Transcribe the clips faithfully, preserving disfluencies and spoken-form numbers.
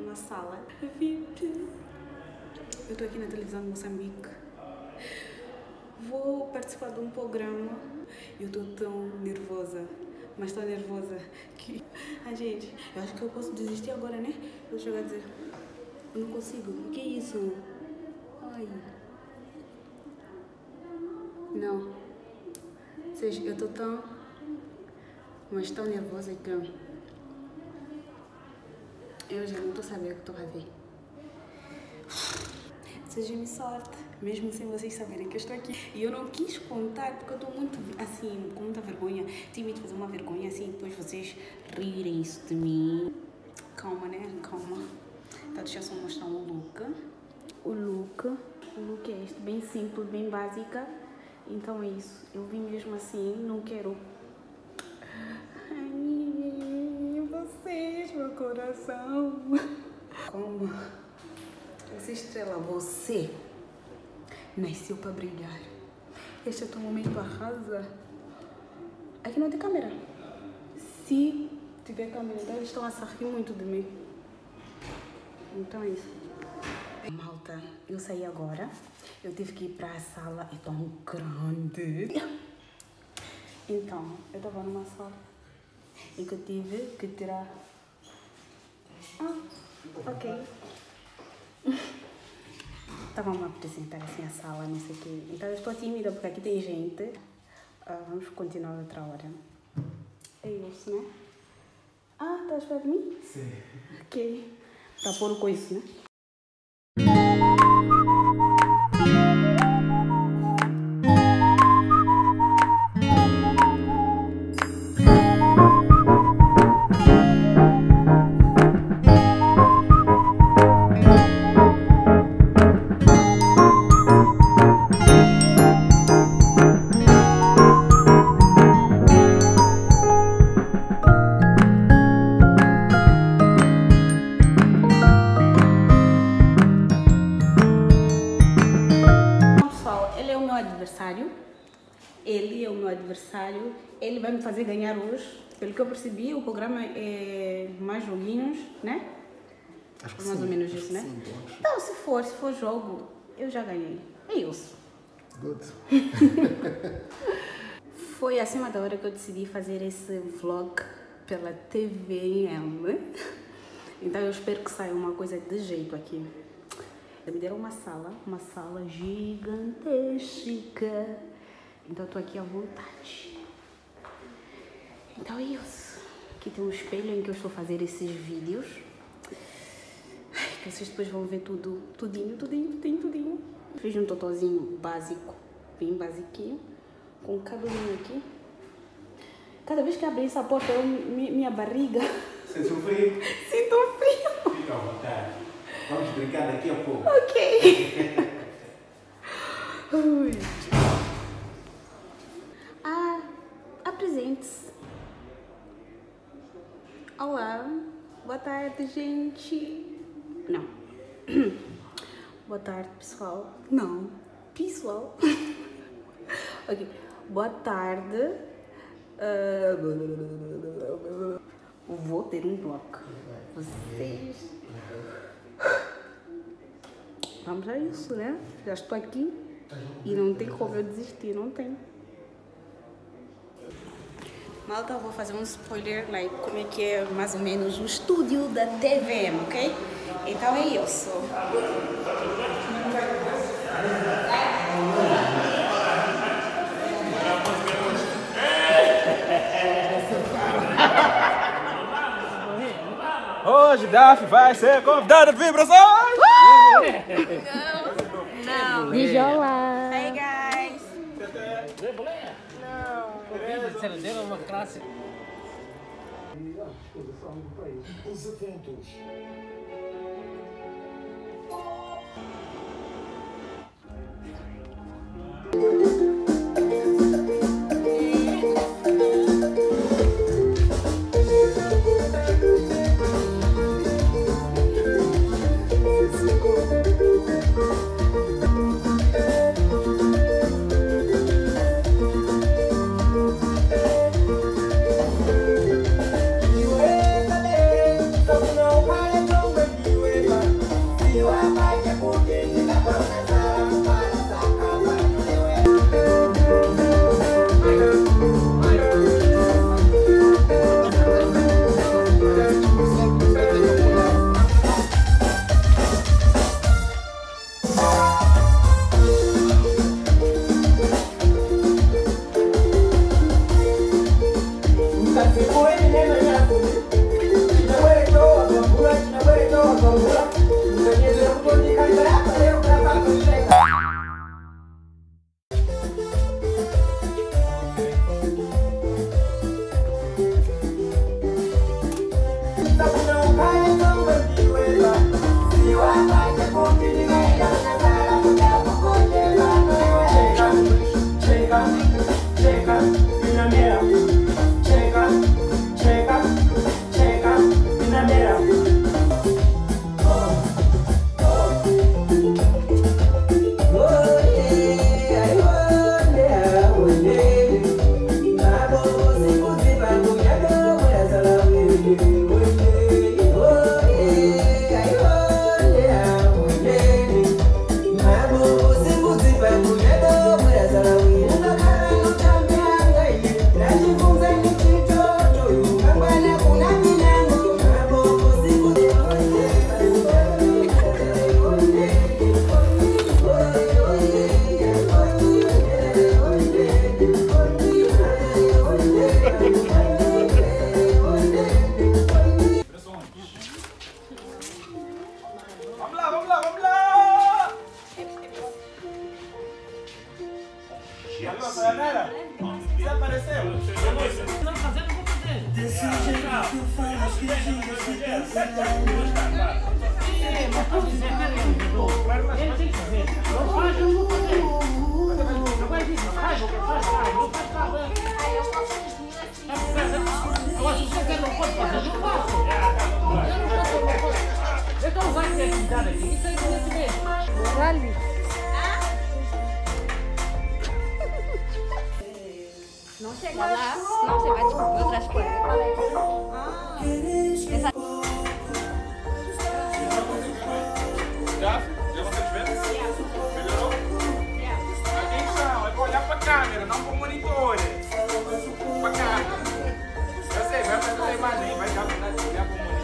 numa sala V I P. Eu tô aqui na televisão de Moçambique. Vou participar de um programa. Eu tô tão nervosa, mas tão nervosa que... Ah, gente, eu acho que eu posso desistir agora, né? Eu vou chegar a dizer... Eu não consigo. O que é isso? Ai... Não. Ou seja, eu tô tão... Mas tão nervosa que... Eu já não tô sabendo o que estou a fazer. Seja-me sorte, mesmo sem vocês saberem que eu estou aqui. E eu não quis contar porque eu estou muito, assim, com muita vergonha. Tinha medo de fazer uma vergonha assim, depois vocês rirem-se de mim. Calma, né? Calma. Tá, deixa eu só mostrar o look. O look. O look é este, bem simples, bem básica. Então é isso. Eu vim mesmo assim, não quero... Ai, vocês, meu coração. Como? Essa estrela, você nasceu para brilhar. Este é o teu momento, arrasa. Aqui não tem câmera. Se tiver câmera, então eles estão a rir muito de mim. Então é isso. Malta, eu saí agora. Eu tive que ir para a sala, é tão grande. Então, eu estava numa sala em que eu tive que tirar... Ah, ok. Estavam a apresentar assim a sala, não sei o quê. Então eu estou tímida porque aqui tem gente. Uh, vamos continuar outra hora. É isso, né? Ah, estás a esperar de mim? Sim. Ok. Para pôr o coiso, né? Ele é o meu adversário, ele vai me fazer ganhar hoje. Pelo que eu percebi, o programa é mais joguinhos, né? Acho que mais sim, ou menos acho isso, que né? sim, acho. Então, se for, se for jogo, eu já ganhei. É isso. Good. Foi acima da hora que eu decidi fazer esse vlog pela T V M. Então eu espero que saia uma coisa de jeito aqui. Me deram uma sala, uma sala gigantesca. Então eu tô aqui à vontade. Então é isso. Aqui tem um espelho em que eu estou a fazer esses vídeos. Ai, que vocês depois vão ver tudo, tudinho, tudinho, tudinho, tudinho. Fiz um totozinho básico, bem basiquinho, com um cabelinho aqui. Cada vez que abri essa porta, eu, minha barriga... Sente o frio? Sinto um frio. Fica à vontade. Vamos brincar daqui a pouco. Ok. Ui. Ah, apresente-se. Olá, boa tarde, gente. Não. Boa tarde, pessoal. Não, pessoal. Ok, boa tarde. Uh... Vou ter um bloco. Vocês. Vamos a isso, né? Já estou aqui e não tem como eu desistir, não tem. Malta, eu vou fazer um spoiler, like, como é que é mais ou menos o estúdio da T V M, ok? Então é isso. Hoje Daphne vai ser convidada de vibrações! Não, não. Bijola! Hey guys! Não! Uma classe. Os eventos. Don't know why I don't Não chega lá, não você vai descobrir outras coisas. Essa... Já? Já vocês viram? Melhorou? Atenção, é para olhar para a câmera, não para o monitor. Para a câmera. Eu sei, vai fazer a imagem, vai já olhar para o monitor.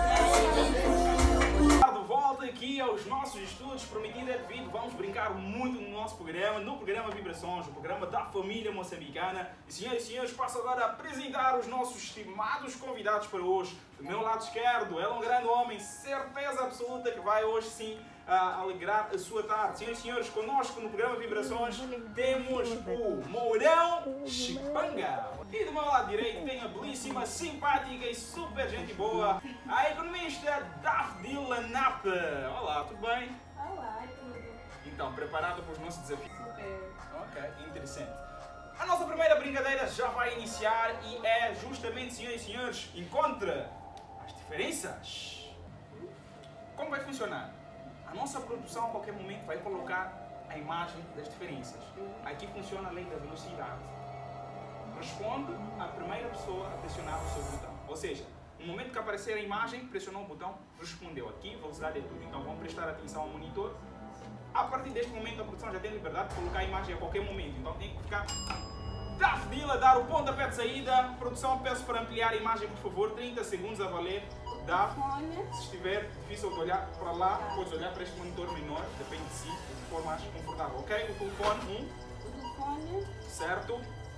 De volta aqui aos nossos estudos, prometido é devido, vamos brincar muito no nosso programa, no programa Vibrações, o programa da família moçambicana. E senhoras e senhores, passo agora a apresentar os nossos estimados convidados para hoje. Do meu lado esquerdo, ele é um grande homem, certeza absoluta que vai hoje sim a alegrar a sua tarde. Senhoras e senhores, connosco no programa Vibrações temos o Mourão Chipanga. E do meu lado direito tem a belíssima, simpática e super gente boa, a economista Daphne Nap. Olá, tudo bem? Olá, tudo. Então, preparada para os nossos desafios? Super. Ok, interessante. A nossa primeira brincadeira já vai iniciar e é justamente, senhoras e senhores, encontra as diferenças. Como vai funcionar? A nossa produção a qualquer momento vai colocar a imagem das diferenças. Aqui funciona a lei da velocidade. Responde a primeira pessoa a pressionar o seu botão. Ou seja, no momento que aparecer a imagem, pressionou o botão, respondeu. Aqui, velocidade é tudo. Então vamos prestar atenção ao monitor. A partir deste momento, a produção já tem liberdade de colocar a imagem a qualquer momento. Então tem que ficar Daphne a dar o pontapé de saída. Produção, peço para ampliar a imagem, por favor. trinta segundos a valer. Daphne, se estiver difícil de olhar para lá, podes olhar para este monitor menor. Depende de si, o que for mais confortável. Ok? O telefone, um. O telefone. Certo.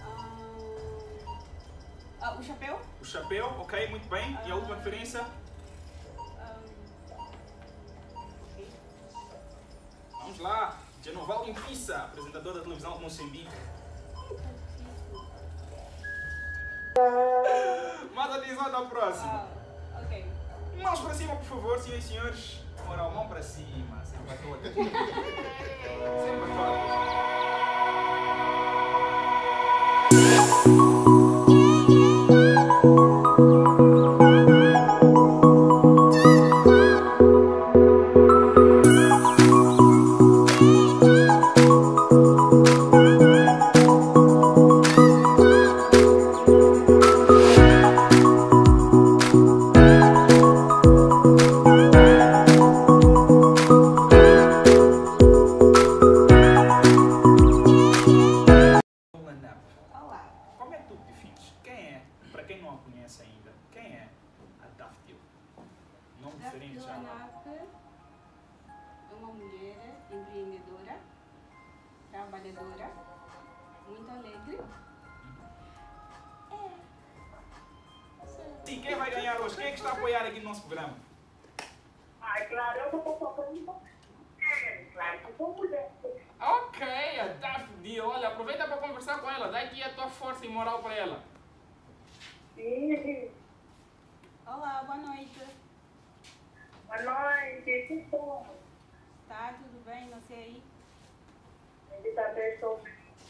Ah, o chapéu? O chapéu, ok, muito bem. E a última diferença? Vamos lá. Genoval Impissa, apresentador da televisão de Moçambique. Mais atenção da próxima. Ah, ok. Mãos para cima, por favor, senhoras e senhores. Moral, mão para cima. Sempre a todas. Sempre a todas. Trabalhadora, muito alegre. É. E quem vai ganhar hoje? Quem é que está a apoiar aqui no nosso programa? Ok, a Daphne, olha, aproveita para conversar com ela, dá aqui a tua força e moral para ela. Sim. Olá, boa noite. Boa noite, que bom. Tá tudo bem? Não sei aí. Ele está pessoa.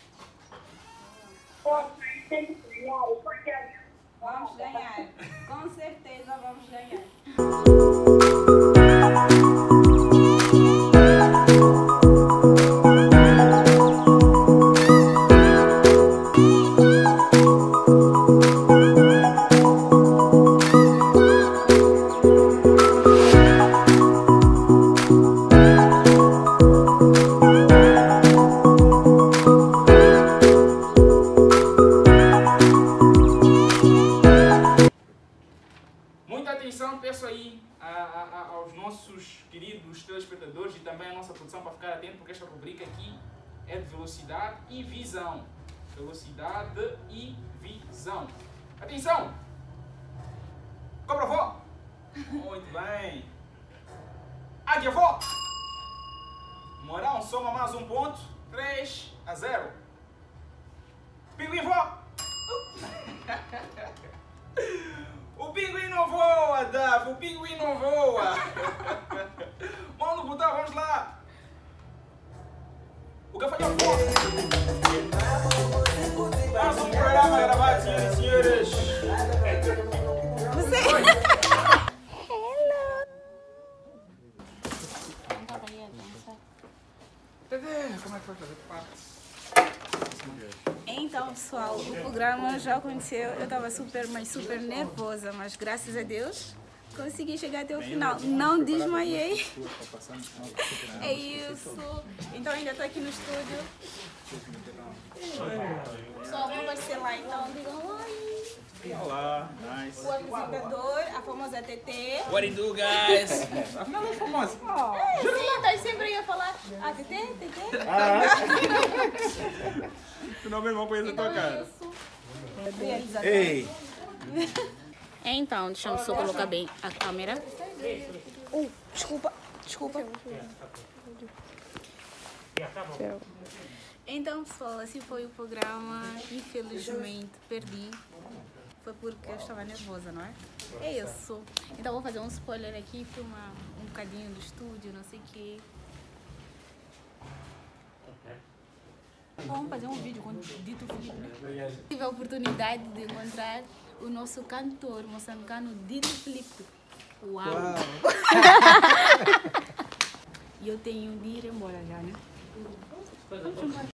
Pô, mas tem que criar, porque a Vamos ganhar. Com certeza vamos ganhar. Muita atenção, peço aí a, a, a, aos nossos queridos telespectadores e também a nossa produção para ficar atento, porque esta rubrica aqui é de velocidade e visão. Velocidade e visão. Atenção! Cobra vó! Muito bem. Águia vó! Morão soma mais um ponto. três a zero. Pinguim vó! O pinguim não voa, Davi, o pinguim não voa. Mão no botão, vamos lá. O gafanhoto voa. Mais um programa gravado, senhoras e senhores. Você... Como é que vai fazer parte? Então, pessoal, o programa já aconteceu. Eu estava super, mas super nervosa, mas graças a Deus consegui chegar até o final. Não desmaiei. É isso. Então, ainda estou aqui no estúdio. Pessoal, vamos aparecer lá, então. Digam oi. Olá, nice. O apresentador, a famosa T T. What do you do, guys? Afinal, é famosa. É, sim, tá sempre aí a falar. Ah, T T, T T. Finalmente vou conhecer a tua Então é cara. isso. Realizador. Ei! Então, deixa eu só colocar bem a câmera. Uh, desculpa, desculpa. Então, pessoal, assim foi o programa. Infelizmente, perdi. Foi porque eu estava nervosa, não é? É isso. Então, vou fazer um spoiler aqui, filmar um bocadinho do estúdio, não sei o quê. Vamos fazer um vídeo com o Dito Felipe, né? Tive a oportunidade de encontrar o nosso cantor moçambicano Dito Felipe. Uau! Uau. E eu tenho de ir embora já, né?